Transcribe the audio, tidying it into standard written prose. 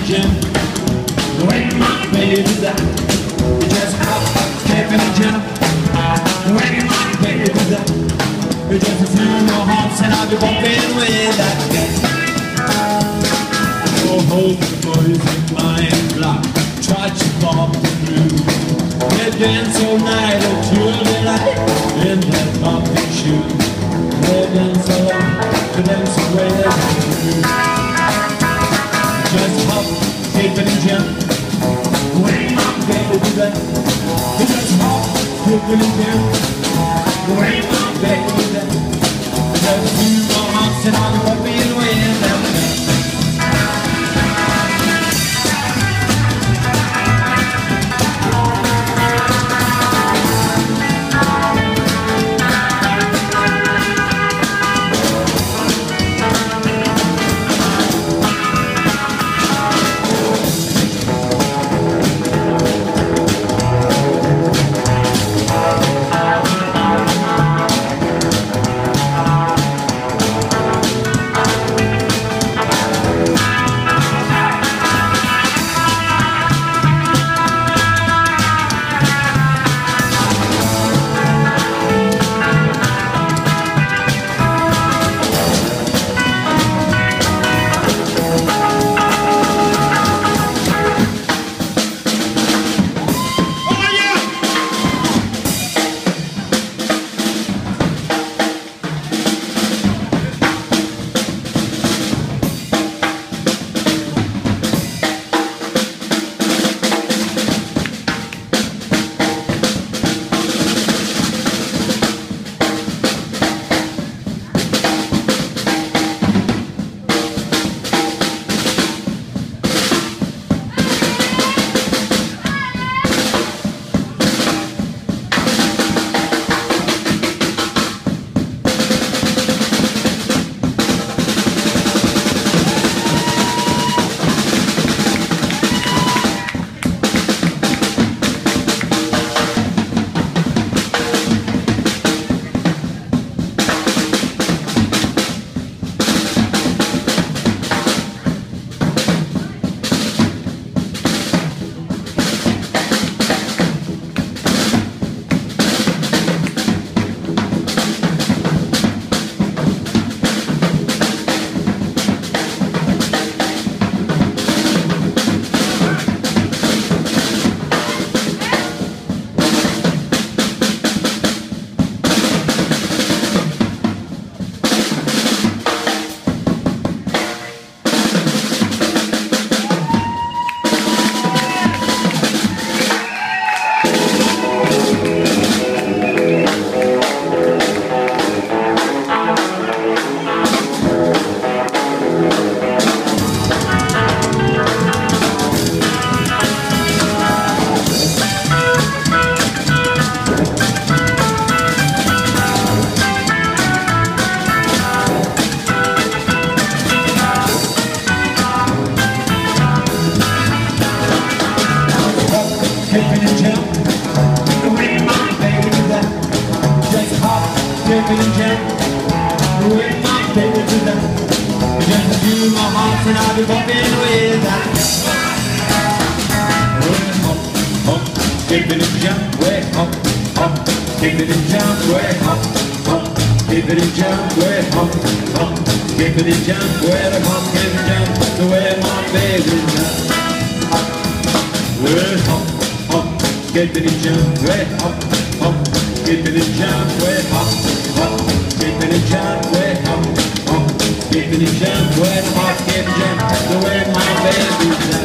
and jump. The way my baby does, you just hop, skip and jump. The way my baby does, you just a few more hops and I'll be bumping with that cat. Oh, hold the boys in my block, try to pop the blue. They dance all night until daylight in that popping shoe. They dance along to dance away that blue. Just hop, skip and jump. Way my baby do that. You just hop, skip and jump. Way my baby do that. Just a few more hops and I'll be bumping with that cat. And I'll be bumping with that. Hop, hop, skip it and jump, way hop, hop, skip it and jump, way hop, hop, skip it and jump, way hop, hop, skip it and jump, way the hop, skip and jump, the way my baby does. Way hop, hop, skip it and jump, way hop, hop, skip it and jump, way hop, hop, skip it and jump, way hop, hop. Skip and jump, way the hop, skip and jump, the way my baby does.